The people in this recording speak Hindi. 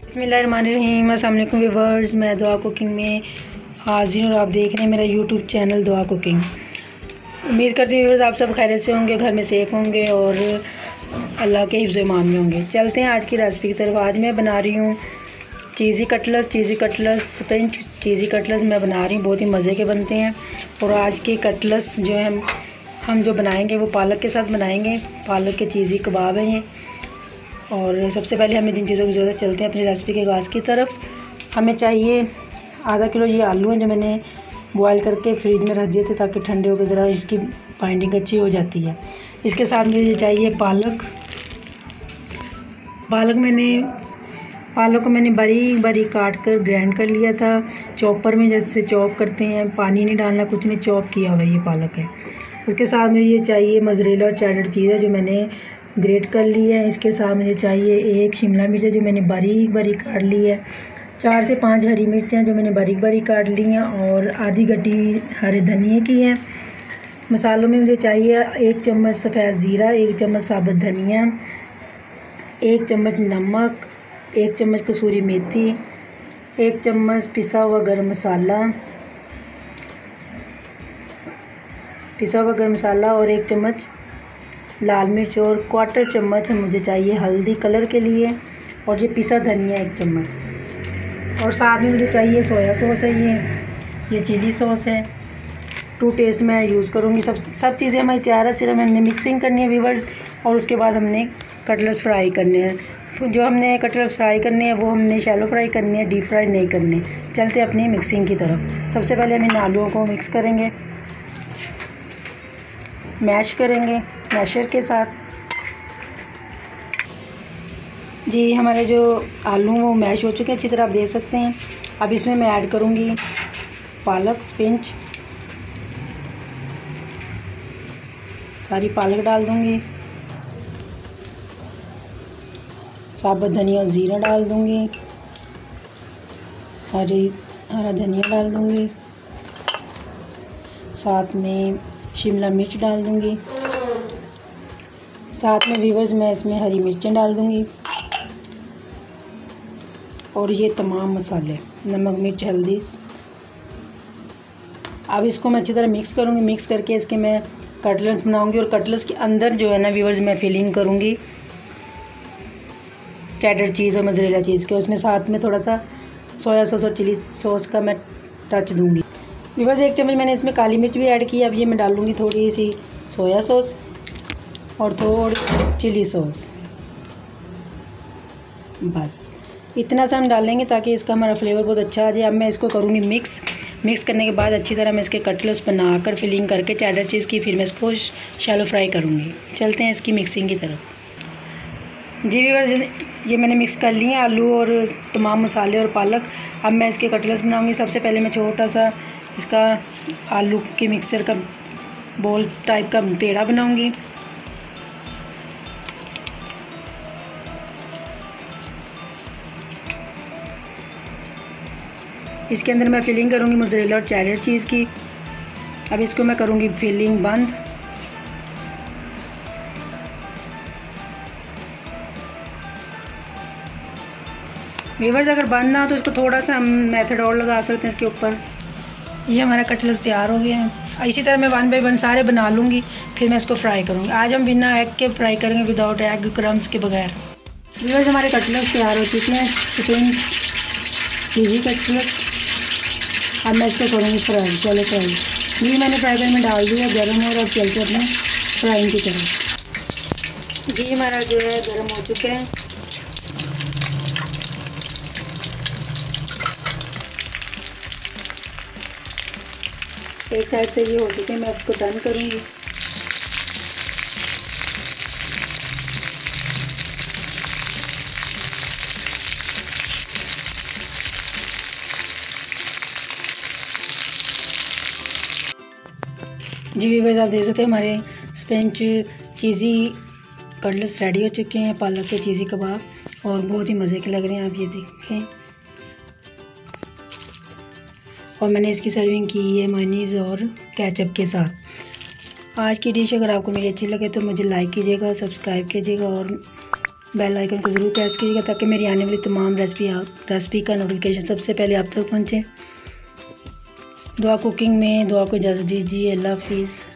बिस्मिल्लाहिर्रहमानिर्रहीम। अस्सलाम वालेकुम व्यूअर्स, मैं दुआ कुकिंग में हाजिर हूँ और आप देख रहे हैं मेरा यूट्यूब चैनल दुआ कुकिंग। उम्मीद करती हूँ व्यूअर्स आप सब खैरियत से होंगे, घर में सेफ़ होंगे और अल्लाह के हिफ्ज़ ईमान में होंगे। चलते हैं आज की रेसिपी की तरफ। आज मैं बना रही हूँ चीज़ी कटलेस स्पेंच चीज़ी कटलेस मैं बना रही हूँ। बहुत ही मज़े के बनते हैं। और आज के कटलेस जो है हम जो बनाएंगे वो पालक के साथ बनाएंगे। पालक के चीज़ी कबाब हैं ये। और सबसे पहले हमें जिन चीज़ों की ज़रूरत, चलते हैं अपनी रेसिपी के आगाज़ की तरफ। हमें चाहिए आधा किलो ये आलू हैं जो मैंने बॉयल करके फ्रिज में रख दिए थे ताकि ठंडे होकर ज़रा इसकी बाइंडिंग अच्छी हो जाती है। इसके साथ मुझे चाहिए पालक को मैंने बारीक काट कर ग्राइंड कर लिया था चॉपर में, जैसे चॉप करते हैं। पानी नहीं डालना, कुछ नहीं, चॉप किया हुआ ये पालक है। उसके साथ मुझे ये चाहिए मोज़रेला और चेडर चीज़ है जो मैंने ग्रेट कर ली है। इसके साथ मुझे चाहिए एक शिमला मिर्च है जो मैंने बारीक काट ली है। 4 से 5 हरी मिर्च हैं जो मैंने बारीक काट ली हैं और आधी गड्डी हरे धनिए की है। मसालों में मुझे चाहिए 1 चम्मच सफ़ेद ज़ीरा, 1 चम्मच साबुत धनिया, 1 चम्मच नमक, 1 चम्मच कसूरी मेथी, 1 चम्मच पिसा हुआ गरम मसाला और 1 चम्मच लाल मिर्च और 1/4 चम्मच मुझे चाहिए हल्दी कलर के लिए और ये पिसा धनिया 1 चम्मच। और साथ में मुझे चाहिए सोया सॉस है, ये चिली सॉस है। 2 टेस्ट मैं यूज़ करूँगी। सब चीज़ें हमारी तैयार है, सिर्फ हमने मिक्सिंग करनी है व्यूअर्स। और उसके बाद हमने कटलेट्स फ्राई करने हैं। जो हमने कटलेट्स फ्राई करने हैं वो हमने शैलो फ्राई करनी है, डीप फ्राई नहीं करने। चलते अपनी मिक्सिंग की तरफ। सबसे पहले हम इन आलूओं को मिक्स करेंगे, मैश करेंगे मैशर के साथ। जी हमारे जो आलू वो मैश हो चुके हैं अच्छी तरह, आप देख सकते हैं। अब इसमें मैं ऐड करूँगी पालक स्पिंच, सारी पालक डाल दूँगी। साबुत धनिया और ज़ीरा डाल दूँगी, हरा धनिया डाल दूँगी, साथ में शिमला मिर्च डाल दूँगी, साथ में व्यूअर्स मैं इसमें हरी मिर्चें डाल दूँगी और ये तमाम मसाले नमक मिर्च हल्दी। अब इसको मैं अच्छी तरह मिक्स करूँगी। मिक्स करके इसके मैं कटलेट्स बनाऊँगी और कटलेट्स के अंदर जो है ना व्यूअर्स मैं फिलिंग करूँगी चेडर चीज़ और मोज़रेला चीज़ के। उसमें साथ में थोड़ा सा सोया सॉस और चिली सॉस का मैं टच दूँगी। व्यूअर्स 1 चम्मच मैंने इसमें काली मिर्च भी ऐड की। अब ये मैं डालूँगी थोड़ी सी सोया सॉस और थोड़ी चिली सॉस। बस इतना सा हम डालेंगे ताकि इसका हमारा फ्लेवर बहुत अच्छा आ जाए। अब मैं इसको करूँगी मिक्स करने के बाद अच्छी तरह मैं इसके कटलेट्स बनाकर फिलिंग करके चेडर चीज़ की, फिर मैं इसको शैलो फ्राई करूँगी। चलते हैं इसकी मिक्सिंग की तरफ। जी व्यूअर्स ये मैंने मिक्स कर लिए आलू और तमाम मसाले और पालक। अब मैं इसके कटलेट्स बनाऊँगी। सबसे पहले मैं छोटा सा इसका आलू के मिक्सचर का बॉल टाइप का पेड़ा बनाऊँगी। इसके अंदर मैं फिलिंग करूँगी मोज़रेला और चेडर चीज़ की। अब इसको मैं करूँगी फिलिंग बंद। व्यूअर्स अगर बंद ना हो तो इसको थोड़ा सा हम मेथड और लगा सकते हैं इसके ऊपर। ये हमारा कटलेट्स तैयार हो गए हैं। इसी तरह मैं 1 बाय 1 सारे बना लूँगी, फिर मैं इसको फ्राई करूँगी। आज हम बिना एग के फ्राई करेंगे, विदाउट एग क्रम्स के बगैर। व्यूअर्स हमारे कटलेट्स तैयार हो चुके हैं, चिकन चीज़ी कटलेट्स। अब मैं इसको करूँगी फ्राई, चलो फ्राई। ये मैंने फ्राई पैन में डाल दिया, गर्म हो रहा है। चलते अपने फ्राइंग की तरफ। जी हमारा जो है गर्म हो चुका है। एक साइड से ये हो चुके हैं, मैं इसको टर्न करूँगी। जी व्यूअर्स आप देख सकते हैं हमारे स्पेंच चीज़ी कटलेट्स रेडी हो चुके हैं, पालक के चीज़ी कबाब, और बहुत ही मज़े के लग रहे हैं। आप ये देखें। और मैंने इसकी सर्विंग की है मेयोनीज़ और केचप के साथ। आज की डिश अगर आपको मेरी अच्छी लगे तो मुझे लाइक कीजिएगा, सब्सक्राइब कीजिएगा और बेल आइकन को ज़रूर प्रेस कीजिएगा ताकि मेरी आने वाली तमाम रेसिपी का नोटिफिकेशन सबसे पहले आप तक पहुँचे। दुआ कुकिंग में दुआ को इजाज़त दीजिए। अल्लाह हाफिज़।